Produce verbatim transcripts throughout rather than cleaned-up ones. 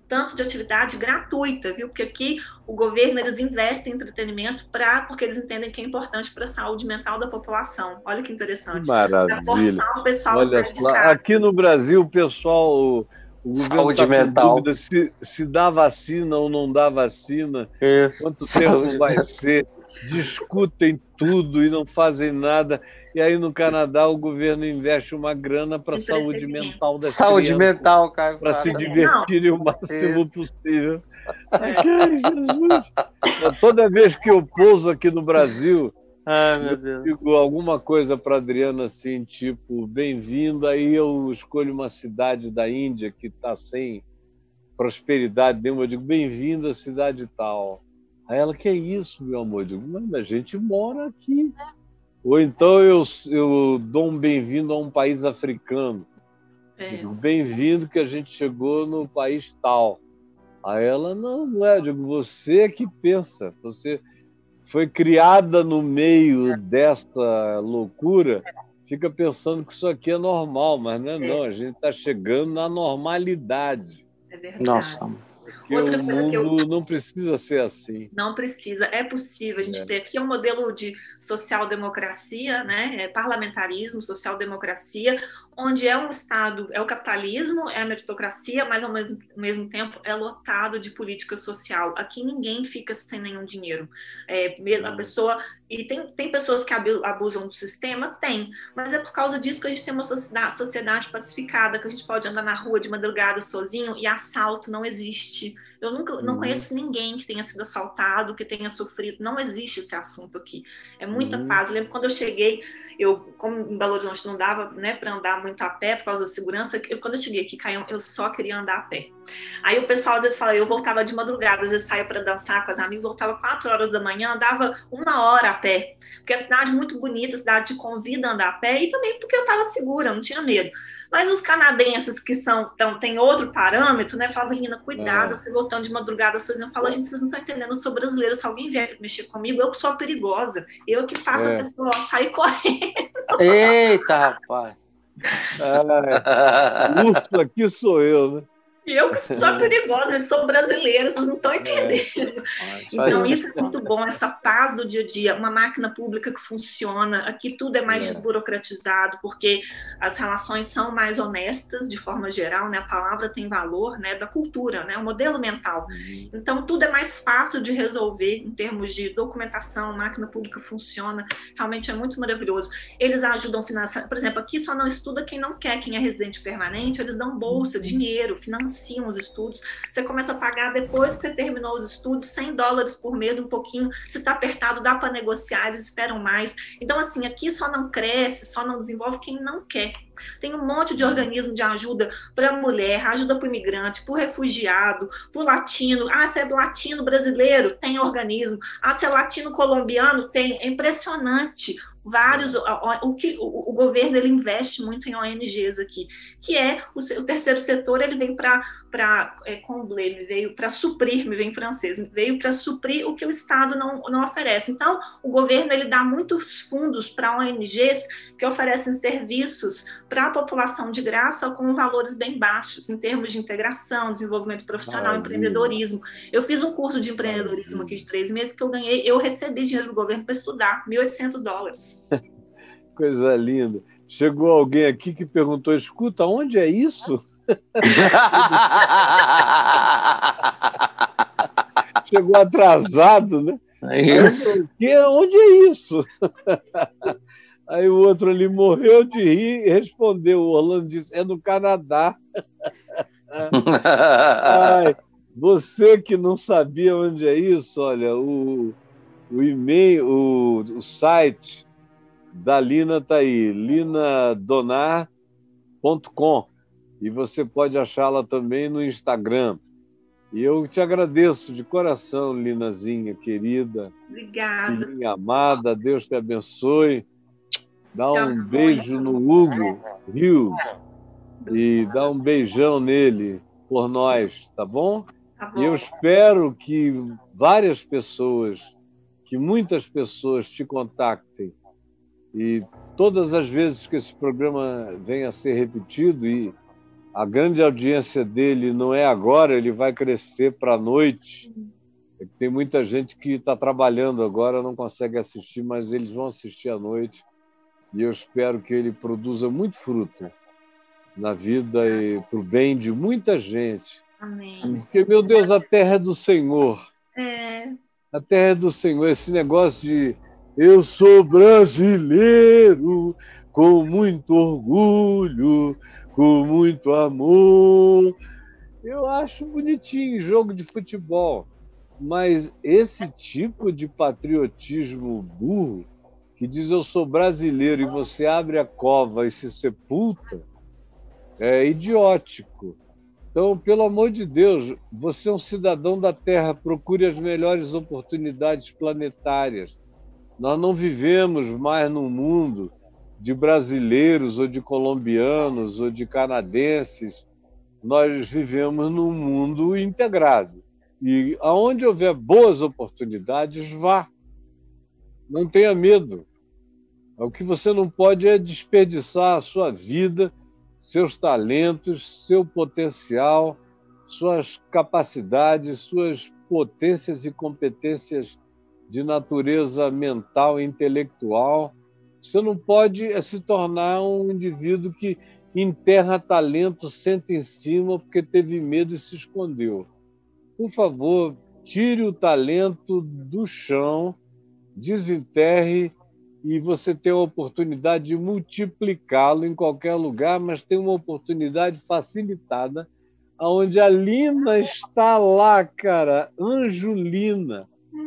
tanto de atividade gratuita, viu? Porque aqui o governo, eles investem em entretenimento pra, porque eles entendem que é importante para a saúde mental da população. Olha que interessante. Maravilha. Para forçar o pessoal Olha a sair de só, casa. aqui no Brasil, o pessoal, o, o governo está com dúvida se, se dá vacina ou não dá vacina, Isso. quanto Saúde tempo vai ser, discutem tudo e não fazem nada. E aí no Canadá o governo investe uma grana para a saúde mental das saúde crianças. Saúde mental, cara. Para se divertirem o máximo Isso. possível. Ai, Jesus! Toda vez que eu pouso aqui no Brasil, Ai, meu eu Deus. digo alguma coisa para Adriana assim, tipo, bem-vindo, aí eu escolho uma cidade da Índia que está sem prosperidade nenhuma, eu digo, bem-vindo à cidade tal. Aí ela, que é isso, meu amor? Eu digo, mas a gente mora aqui. Ou então eu, eu dou um bem-vindo a um país africano. É. Bem-vindo que a gente chegou no país tal. Aí ela, não, não é. Eu digo, você é que pensa. Você foi criada no meio dessa loucura, fica pensando que isso aqui é normal, mas não é, não. A gente está chegando na normalidade. É verdade. Nossa. Porque Outra o mundo eu... não precisa ser assim. Não precisa, é possível. A gente é. tem aqui um modelo de social-democracia, né? É parlamentarismo, social-democracia, onde é um Estado, é o capitalismo, é a meritocracia, mas ao mesmo, ao mesmo tempo é lotado de política social. Aqui ninguém fica sem nenhum dinheiro. É, a pessoa, e tem, tem pessoas que abusam do sistema? Tem, mas é por causa disso que a gente tem uma sociedade, sociedade pacificada, que a gente pode andar na rua de madrugada sozinho e assalto não existe. Eu nunca, não conheço ninguém que tenha sido assaltado, que tenha sofrido. Não existe esse assunto aqui. É muita uhum. paz. Eu lembro quando eu cheguei, eu, como em Belo Horizonte não dava, né, para andar muito a pé por causa da segurança, eu, quando eu cheguei aqui, Caião, eu só queria andar a pé. Aí o pessoal às vezes fala, eu voltava de madrugada, às vezes saía para dançar com as amigas, voltava quatro horas da manhã, andava uma hora a pé. Porque a cidade é muito bonita, a cidade te convida a andar a pé, e também porque eu estava segura, não tinha medo. Mas os canadenses que são, então, tem outro parâmetro, né? Falava, Lina, cuidado, é. você voltando de madrugada sozinha. Eu falo, gente, vocês não estão entendendo, eu sou brasileira, se alguém vier mexer comigo, eu que sou perigosa. Eu que faço é. a pessoa sair correndo. Eita, rapaz! É. Urso aqui sou eu, né? E eu que sou perigosa, eu sou brasileira, vocês não estão entendendo. É. Então, isso é muito bom, essa paz do dia a dia, uma máquina pública que funciona, aqui tudo é mais é. desburocratizado, porque as relações são mais honestas, de forma geral, né? A palavra tem valor, né? Da cultura, né? O modelo mental. Uhum. Então, tudo é mais fácil de resolver em termos de documentação, máquina pública funciona, realmente é muito maravilhoso. Eles ajudam financiando, por exemplo, aqui só não estuda quem não quer, quem é residente permanente, eles dão bolsa, uhum. dinheiro, financiam os estudos, você começa a pagar depois que você terminou os estudos, cem dólares por mês, um pouquinho, se está apertado, dá para negociar, eles esperam mais. Então, assim, aqui só não cresce, só não desenvolve quem não quer. Tem um monte de organismo de ajuda para a mulher, ajuda para o imigrante, para o refugiado, para o latino. Ah, você é latino brasileiro? Tem organismo. Ah, você é latino colombiano? Tem. É impressionante. Vários, o, o, o, o governo ele investe muito em O N Gs aqui, que é o, o terceiro setor, ele vem para para é, combler, me veio para suprir, me vem em francês, me veio para suprir o que o Estado não, não oferece. Então, o governo ele dá muitos fundos para O N Gs que oferecem serviços para a população de graça com valores bem baixos, em termos de integração, desenvolvimento profissional, Maravilha. empreendedorismo. Eu fiz um curso de empreendedorismo Maravilha. aqui de três meses que eu ganhei, eu recebi dinheiro do governo para estudar, mil e oitocentos dólares. Coisa linda. Chegou alguém aqui que perguntou, escuta, onde é isso? Chegou atrasado, né? É isso. Aí, onde é isso? Aí o outro ali morreu de rir e respondeu. O Orlando disse, é no Canadá. Ai, você que não sabia onde é isso, olha, o, o e-mail, o, o site da Lina está aí, lina donar ponto com. E você pode achá-la também no Instagram. E eu te agradeço de coração, Linazinha, querida. Obrigada. Filhinha amada, Deus te abençoe. Dá um beijo no Hugo Rio e dá um beijão nele por nós, tá bom? Tá bom. E eu espero que várias pessoas, que muitas pessoas te contactem. E todas as vezes que esse programa venha a ser repetido, e A grande audiência dele não é agora, ele vai crescer para a noite. Tem muita gente que está trabalhando agora, não consegue assistir, mas eles vão assistir à noite. E eu espero que ele produza muito fruto na vida e para o bem de muita gente. Amém. Porque, meu Deus, a terra é do Senhor. É. A terra é do Senhor. Esse negócio de eu sou brasileiro com muito orgulho, com muito amor. Eu acho bonitinho jogo de futebol. Mas esse tipo de patriotismo burro, que diz eu sou brasileiro e você abre a cova e se sepulta, é idiótico. Então, pelo amor de Deus, você é um cidadão da Terra, procure as melhores oportunidades planetárias. Nós não vivemos mais num mundo de brasileiros ou de colombianos ou de canadenses. Nós vivemos num mundo integrado. E aonde houver boas oportunidades, vá. Não tenha medo. O que você não pode é desperdiçar a sua vida, seus talentos, seu potencial, suas capacidades, suas potências e competências de natureza mental e intelectual. Você não pode se tornar um indivíduo que enterra talento, senta em cima porque teve medo e se escondeu. Por favor, tire o talento do chão, desenterre e você tem a oportunidade de multiplicá-lo em qualquer lugar, mas tem uma oportunidade facilitada, onde a Lina está lá, cara, Anjolina,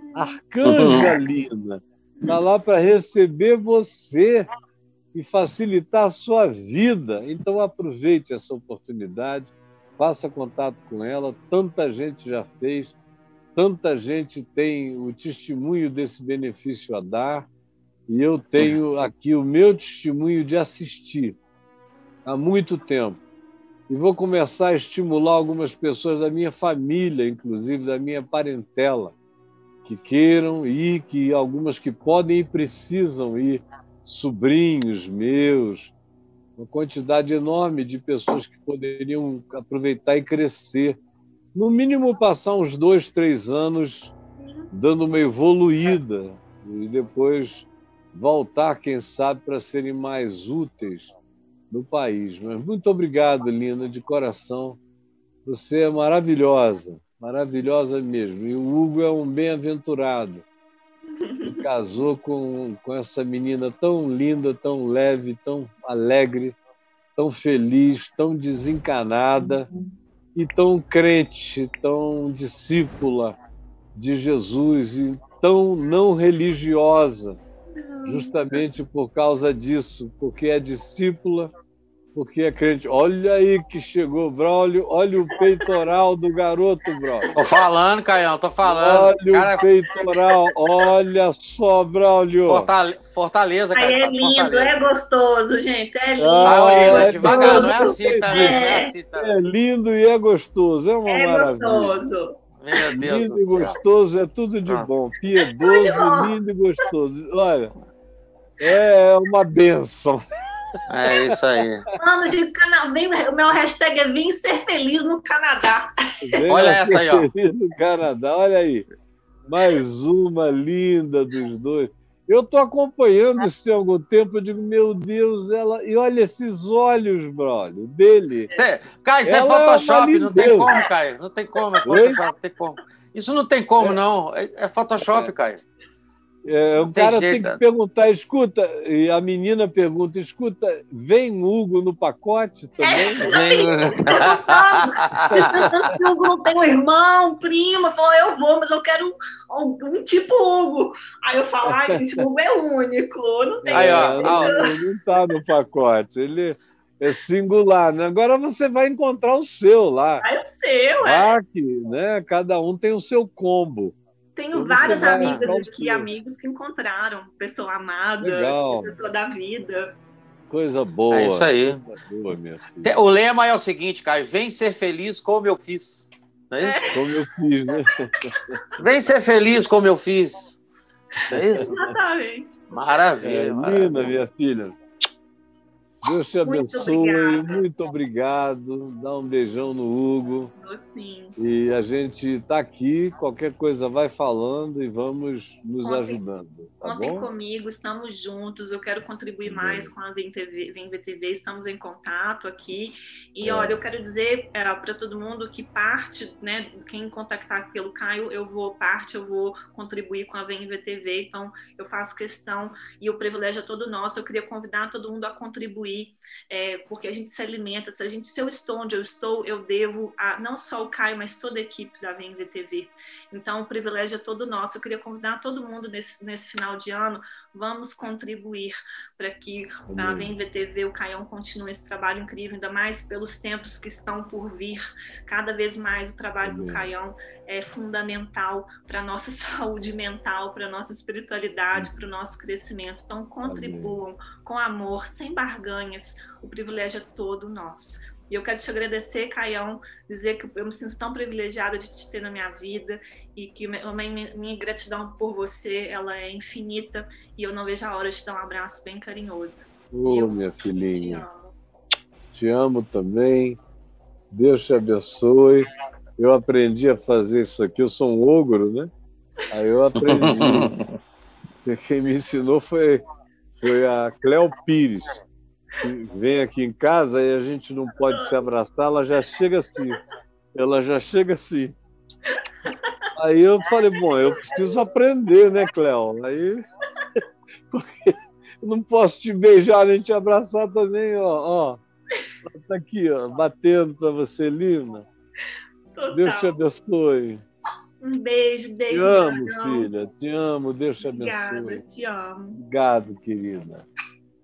Arcanja Lina, está lá para receber você e facilitar a sua vida. Então aproveite essa oportunidade, faça contato com ela, tanta gente já fez, tanta gente tem o testemunho desse benefício a dar, e eu tenho aqui o meu testemunho de assistir há muito tempo. E vou começar a estimular algumas pessoas da minha família, inclusive da minha parentela, que queiram ir, que algumas que podem e precisam ir, sobrinhos meus, uma quantidade enorme de pessoas que poderiam aproveitar e crescer. No mínimo passar uns dois, três anos dando uma evoluída e depois voltar, quem sabe, para serem mais úteis no país. Mas muito obrigado, Lina, de coração. Você é maravilhosa, maravilhosa mesmo. E o Hugo é um bem-aventurado. Ele casou com, com essa menina tão linda, tão leve, tão alegre, tão feliz, tão desencanada e tão crente, tão discípula de Jesus e tão não religiosa, justamente por causa disso, porque é discípula, porque é crente. Olha aí que chegou, Braulio, olha o peitoral do garoto, Braulio. Tô falando, Caião, tô falando. Olha Cara... o peitoral, olha só, Braulio. Fortale... Fortaleza, cara. Aí é lindo, Fortaleza. É gostoso, gente, é lindo. Ah, é, é devagar, não é assim, tá? É. Não é assim, tá? É lindo e é gostoso, é uma é maravilha. gostoso. Meu Deus lindo do e céu. gostoso é tudo de Pronto. bom, piedoso, lindo e gostoso. Olha, é uma bênção. É isso aí. Mano, de Cana... Vem, o meu hashtag é Vem Ser Feliz no Canadá. Vem Olha essa aí, ó. No Canadá, olha aí. Mais uma linda dos dois. Eu estou acompanhando isso tem algum tempo, eu digo, meu Deus, ela. E olha esses olhos, brother, dele. Cê... Caio, isso é Ela Photoshop, é não tem como, Caio. Não tem como, é Photoshop, não tem como. Isso não tem como, É. não. É, é Photoshop, É. Caio. É, o Não tem cara jeito. tem que perguntar, escuta, e a menina pergunta, escuta, vem Hugo no pacote também? É, se o Hugo não tem um irmão, prima, falou, eu vou, mas eu quero um, um tipo Hugo. Aí eu falo, ai, gente, o Hugo é único, não tem Aí, jeito. ó, não, ó. não está no pacote, ele é singular, né? Agora você vai encontrar o seu lá. Ah, é o seu, é. Lá que, né, cada um tem o seu combo. Tenho Então, várias você vai amigas achar o aqui, seu. amigos que encontraram pessoa amada, Legal. pessoa da vida. Coisa boa. É isso aí. Coisa boa, minha filha. O lema é o seguinte, Caio, vem ser feliz como eu fiz. Não é isso? Como eu fiz, né? Vem ser feliz como eu fiz. Não é isso? Exatamente. Maravilha. É, maravilha. linda, minha filha. Deus te abençoe, muito, muito obrigado. Dá um beijão no Hugo. Sim. E a gente está aqui, qualquer coisa vai falando e vamos nos contem, ajudando. Tá contem bom? comigo, estamos juntos. Eu quero contribuir mais com a Vem T V, Vem V T V, estamos em contato aqui. E é. olha, eu quero dizer é, para todo mundo que parte, né, quem contactar pelo Caio, eu vou parte, eu vou contribuir com a Vem V T V. Então, eu faço questão e o privilégio é todo nosso. Eu queria convidar todo mundo a contribuir, é, porque a gente se alimenta. Se a gente, se eu estou onde eu estou, eu devo a não só o Caio, mas toda a equipe da Vem V T V. Então, o privilégio é todo nosso. Eu queria convidar todo mundo nesse, nesse final de ano, vamos contribuir para que a Vem V T V, o Caião, continue esse trabalho incrível, ainda mais pelos tempos que estão por vir. Cada vez mais o trabalho Amém. do Caião é fundamental para a nossa saúde mental, para a nossa espiritualidade, para o nosso crescimento. Então, contribuam Amém. com amor, sem barganhas. O privilégio é todo nosso. E eu quero te agradecer, Caião, dizer que eu me sinto tão privilegiada de te ter na minha vida e que a minha, minha gratidão por você, ela é infinita e eu não vejo a hora de te dar um abraço bem carinhoso. Ô, oh, minha filhinha, te amo. Te amo também. Deus te abençoe. Eu aprendi a fazer isso aqui, eu sou um ogro, né? Aí eu aprendi. Quem me ensinou foi, foi a Cléo Pires. Vem aqui em casa e a gente não pode se abraçar, ela já chega assim, ela já chega assim. Aí eu falei, bom, eu preciso aprender, né, Cléo? Aí, porque eu não posso te beijar nem te abraçar também, ó, ó. Tá aqui, ó, batendo para você, linda. Total. Deus te abençoe. Um beijo, beijo. Te amo, Dragão. Filha, te amo, Deus te Obrigada, abençoe. te amo. Obrigado, querida.